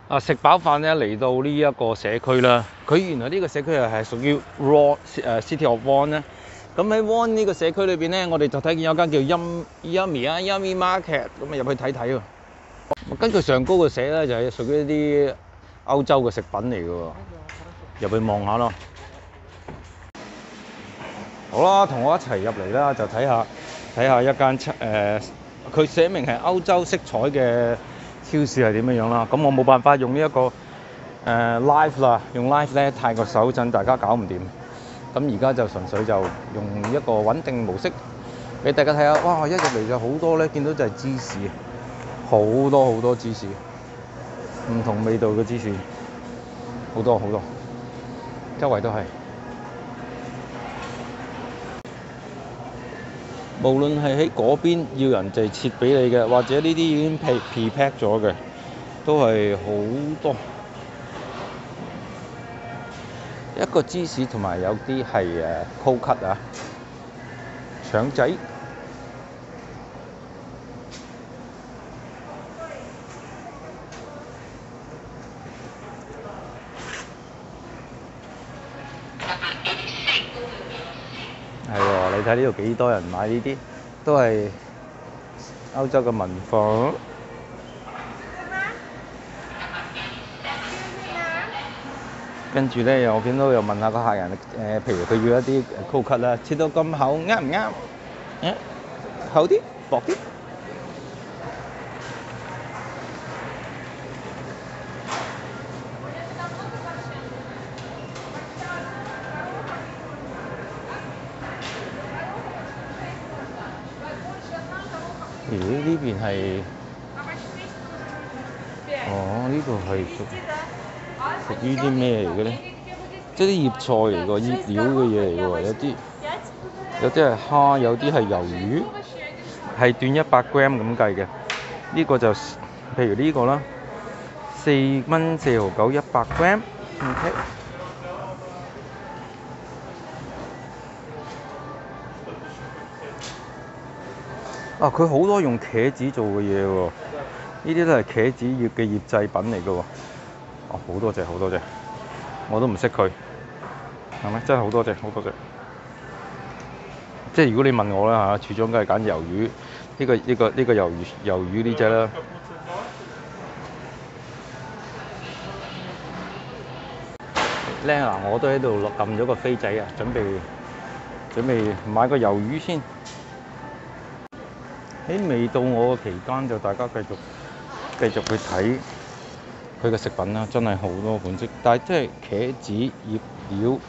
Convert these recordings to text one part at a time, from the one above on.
食飽飯咧嚟到呢一個社區啦，佢原來呢個社區係屬於 City of Vaughan 咧。咁喺 Vaughan 呢個社區裏邊咧，我哋就睇見有間叫 Yummy Market， 咁啊入去睇睇喎。根據上高嘅寫咧，就係屬於一啲歐洲嘅食品嚟嘅喎，入去望下咯。好啦，同我一齊入嚟啦，就睇下一間佢寫明係歐洲色彩嘅超市係點樣啦。咁我冇辦法用呢一個live 啦，用 live 咧太過手震，大家搞唔掂。咁而家就純粹就用一個穩定模式俾大家睇下。哇！一入嚟就好多咧，見到就係芝士，好多芝士，唔同味道嘅芝士，好多，周圍都係。無論係喺嗰邊要人哋切俾你嘅，或者呢啲已經pre-pack 咗嘅，都係好多。一個芝士同埋有啲係cold cut 啊，腸仔。係喎，你睇呢度幾多人買呢啲，都係歐洲嘅文化。跟住咧，我見到又問下個客人譬如佢要一啲cold cut啦，切到咁厚啱唔啱？厚啲，薄啲。咦？呢邊係呢個係屬於啲咩嚟嘅咧？即係啲葉菜嚟㗎，醃料嘅嘢嚟㗎喎。有啲係蝦，有啲係魷魚，係斷100 gram 咁計嘅。呢個就譬如呢個啦，4蚊4毫9 100 gram。OK。佢好多用茄子做嘅嘢喎，呢啲都係茄子葉嘅醃製品嚟嘅喎。好多隻，我都唔識佢，係咪？真係好多隻。即係如果你問我啦嚇，處長梗係揀魷魚，呢個魷魚呢隻啦。靚啊！我都喺度撳咗個飛仔啊，準備買個魷魚先。喺未到我嘅期間，就大家繼續去睇佢嘅食品啦，真係好多款式。但係即係茄子醃料，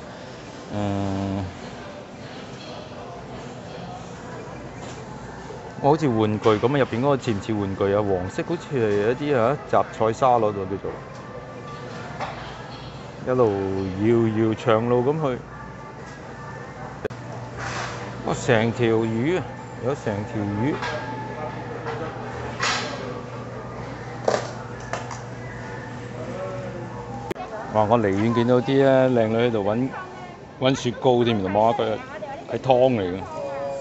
我好似玩具咁啊！入邊嗰個似唔似玩具啊？黃色好似係一啲雜菜沙律喎，叫做一路遙長路咁去。成條魚啊！有成條魚。哇！我離遠見到啲咧靚女喺度揾雪糕添，原來望下佢係湯嚟嘅，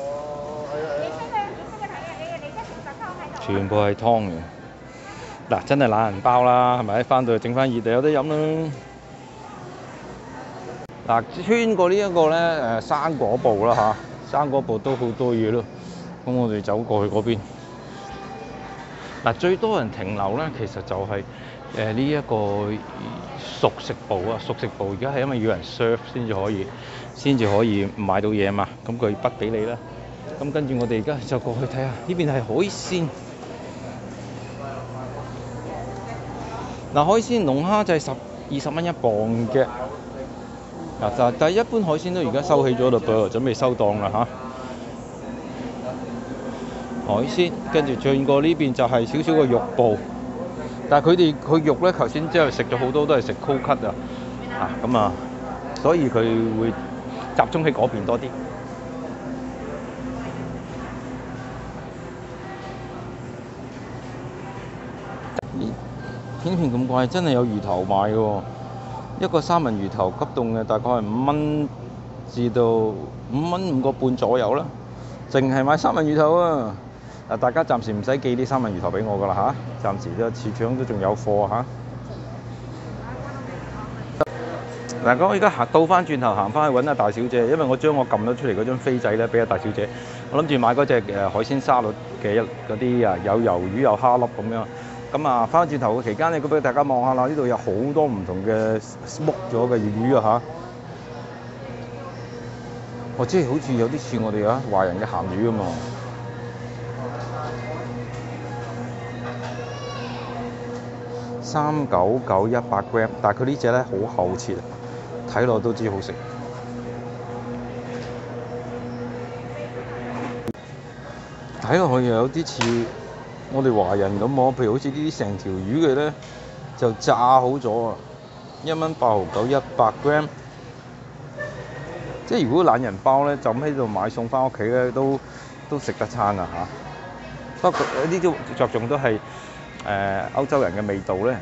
全部係湯嘅。嗱，真係懶人包啦，係咪？翻到去整翻熱就有得飲啦。嗱，穿過呢一個咧生果部啦嚇，生果部都好多嘢咯。咁我哋走過去嗰邊。嗱，最多人停留咧，其實就係呢一個熟食部啊。熟食部而家係因為要人 serve 先至可以買到嘢嘛。咁佢筆俾你啦。咁跟住我哋而家就過去睇下，呢邊係海鮮。嗱，海鮮龍蝦就係20蚊1磅嘅。嗱，但係一般海鮮都而家收起咗嘞噃，準備收檔啦嚇。海鮮，跟住轉過呢邊就係少少個肉部，但係佢肉咧，頭先之後食咗好多都係食 cold cut 啊，所以佢會集中喺嗰邊多啲。片咁貴，真係有魚頭賣嘅喎，一個三文魚頭急凍嘅，大概係5蚊至到5蚊5個半左右啦，淨係買三文魚頭啊！大家暫時唔使寄啲三文魚頭俾我㗎啦嚇，暫時都始終都仲有貨嚇。 嗱，咁我而家倒翻轉頭行翻去揾阿大小姐，因為我將我撳咗出嚟嗰張飛仔咧俾阿大小姐，我諗住買嗰隻海鮮沙律嘅嗰啲有魷魚有蝦粒咁樣。咁啊，翻轉頭嘅期間咧，咁俾大家望下啦，呢度有好多唔同嘅 smoke 咗嘅魚啊嚇！我即係好似有啲似我哋華人嘅鹹魚咁嘛。399 100 gram， 但係佢呢隻咧好厚切，睇落都知好食。睇落去又有啲似我哋華人咁喎，譬如好似呢啲成條魚嘅咧就炸好咗啊，1蚊8毫9 100 gram。即係如果懶人包咧，就咁喺度買餸翻屋企咧，都食得餐啊嚇。不過呢啲着重都係歐洲人嘅味道咧。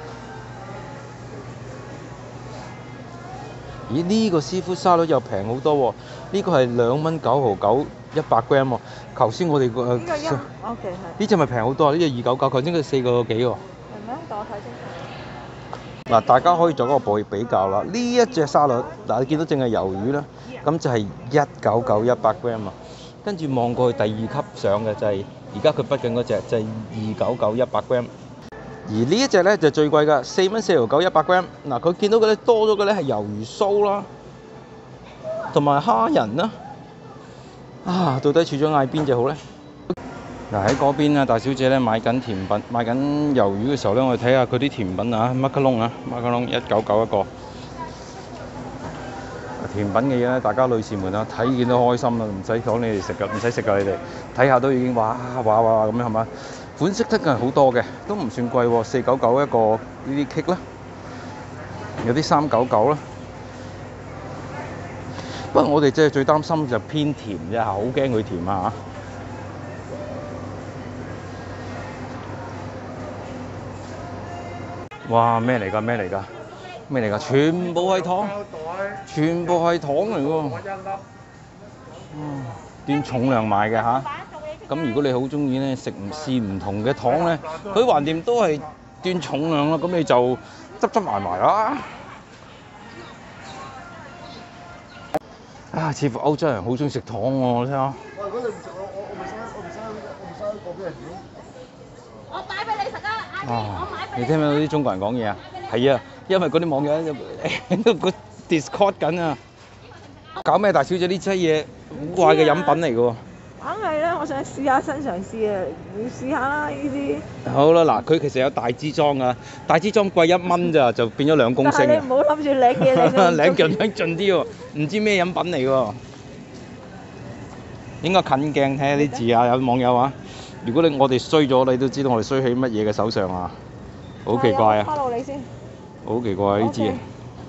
咦？呢個師傅沙律又平好多喎，呢個係2蚊9毫9 100 gram 喎。頭先我哋個呢個1，OK 係。 呢隻咪平好多啊？呢隻299，頭先佢4個幾喎。 係咩？等我睇清楚。 嗱，大家可以做嗰個比較啦。呢一隻沙律，嗱你見到淨係魷魚啦，咁就係199 100 gram 啊。跟住望過去第二級上嘅就係而家佢畢緊嗰隻，就係299 100 gram。而呢一隻咧就最貴㗎，4蚊4毫9 100 gram。嗱，佢見到嘅咧多咗嘅咧係魷魚鬚啦，同埋蝦仁啦。啊，到底處長嗌邊隻好咧？嗱，喺嗰邊啊，大小姐咧買緊甜品，買緊魷魚嘅時候咧，我哋睇下佢啲甜品啊，馬卡龍199一個。甜品嘅嘢咧，大家女士們啊睇見都開心啦，唔使講你哋食㗎，唔使食㗎你哋睇下都已經哇咁樣係嘛？款式得嘅好多嘅，都唔算貴喎，499一個呢啲 cake 啦，有啲399啦。不過我哋真係最擔心就偏甜啫，好驚佢甜啊！哇！咩嚟㗎？咩嚟㗎？咩嚟㗎？全部係糖，全部係糖嚟喎。斷重量賣嘅嚇。咁如果你好中意咧試唔同嘅糖咧，佢橫掂都係斷重量啦，咁你就執埋啦。啊，似乎歐洲人好中意食糖喎，你睇下。喂，如果你唔食我唔使個俾人屌。我擺俾你食啊，阿姨，我買俾你。你聽唔聽到啲中國人講嘢啊？係啊，因為嗰啲網友喺度個 Discord 緊啊。搞咩大小姐呢劑嘢好怪嘅飲品嚟㗎喎。 梗係啦，我想試下新嘗試啊，要試下啦呢啲。好啦，嗱，佢其實有大支裝啊，大支裝貴1蚊咋，就變咗2公升。 但係你唔好諗住領嘢領盡啲喎，唔知咩飲品嚟喎。應該近鏡睇下啲字啊，有網友話：如果我哋衰咗，你都知道我哋衰喺乜嘢嘅手上啊！好奇怪啊！ follow你先。 好奇怪呢支嘢。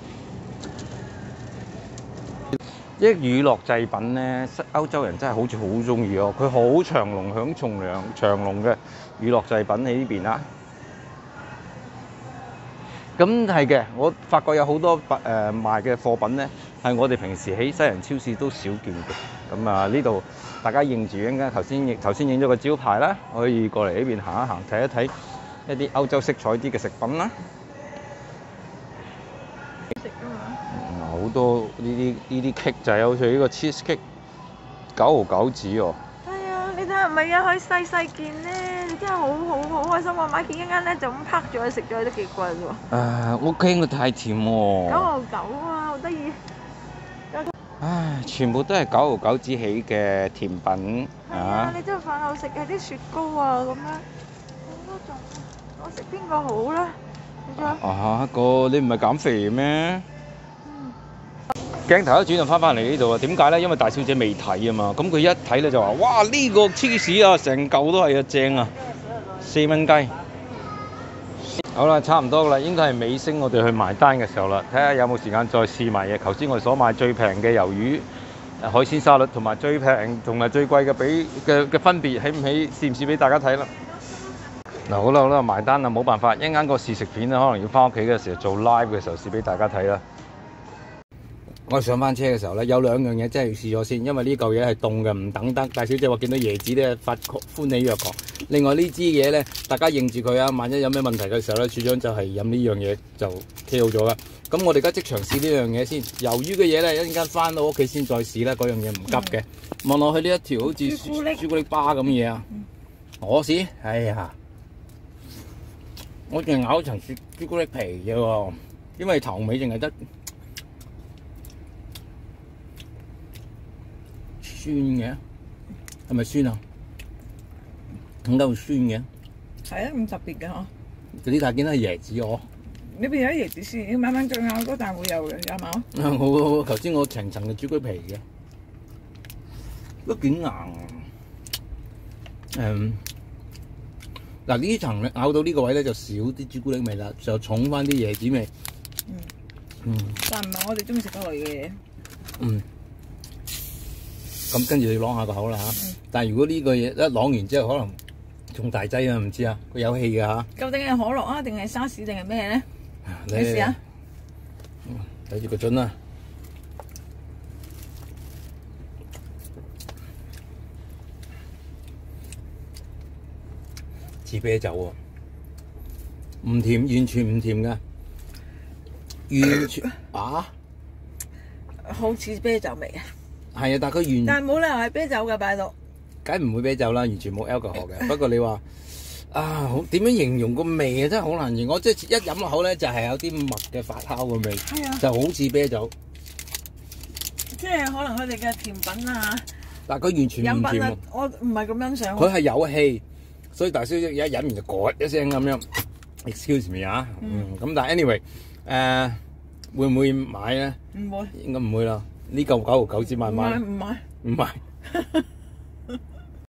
啲娛樂製品咧，歐洲人真係好似好中意哦。佢好長龍嘅娛樂製品喺呢邊啦。咁係嘅，我發覺有好多賣嘅貨品咧，係我哋平時喺西人超市都少見嘅。咁啊，呢度大家認住應該頭先影咗個招牌啦，可以過嚟呢邊行一行，睇一睇一啲歐洲色彩啲嘅食品啦。好多呢啲 cake 就係好似呢個 cheese cake 9毫9紙喎。 係啊，你睇下唔係啊，可以細件咧，你真係好開心啊！買件一間咧就咁拍咗去食咗都幾貴喎。 我驚佢太甜喎。 9毫9啊，好得意。 唉，全部都係9毫9紙起嘅甜品。 係啊，你真係飯後食係啲雪糕啊咁樣，好多種。我食邊個好咧？ 你唔係減肥咩？鏡頭一轉就翻嚟呢度啊！點解咧？因為大小姐未睇啊嘛，咁佢一睇咧就話：哇！呢個芝士啊，成嚿都係啊，正啊，4蚊雞。好啦，差唔多啦，應該係尾聲，我哋去埋單嘅時候啦。睇下有冇時間再試埋嘢。頭先我哋所買最平嘅魷魚、海鮮沙律，同埋最平同埋最貴嘅分別，起唔起？試唔試俾大家睇啦？嗱，好啦，埋單啦，冇辦法，一陣間個試食片咧，可能要翻屋企嘅時候做 live 嘅時候試俾大家睇啦。 我上翻車嘅時候咧，有兩樣嘢真係要試咗先，因為呢嚿嘢係凍嘅，唔等得。大小姐話見到椰子咧發歡喜若狂。另外呢支嘢咧，大家認住佢啊！萬一有咩問題嘅時候咧，處長就係飲呢樣嘢就 K 好咗啦。咁我哋而家即場試呢樣嘢先。魷魚嘅嘢咧，一陣間翻到屋企先再試啦。嗰樣嘢唔急嘅。望落去呢一條好似朱古力巴咁嘢啊！我試，哎呀，我淨係咬一層朱古力皮啫喎，因為頭尾淨係得。酸嘅，係咪酸啊？點解會酸嘅？ 係啊，咁特別嘅嗬。 嗰啲大件都係椰子喎。 呢邊有椰子先，要慢慢再咬嗰啖會有嘅，有冇？ 我頭先我層層嘅朱古力皮嘅，都幾硬啊。嗱呢層咧咬到呢個位咧就少啲朱古力味啦，就重翻啲椰子味。 但唔係我哋中意食嗰類嘅嘢。 咁跟住你啷下個口啦嚇，但係如果呢個嘢一啷完之後，可能仲大劑啊，唔知啊，佢有氣㗎嚇。 究竟係可樂啊，定係沙士定係咩咧？你試下。 睇住個樽啦。似啤酒喎，唔甜，完全唔甜㗎，完全啊， 好似啤酒味啊！ 係啊，但係佢但係冇理由係啤酒㗎，擺到。 梗唔會啤酒啦，完全冇 alcohol 嘅。不過你話好點樣形容個味啊？真係好難形容。我即係一飲落口咧，就係有啲麥嘅發酵嘅味，就好似啤酒。 即係可能佢哋嘅甜品啊， 但係佢完全唔甜喎。 我唔係咁欣賞。 佢係有氣，所以大小姐一飲完就嗰一聲咁樣。Excuse me 啊，咁但係 anyway 會唔會買咧？ 唔會， 應該唔會啦。呢嚿9.9支買唔買？ 唔買。 唔買。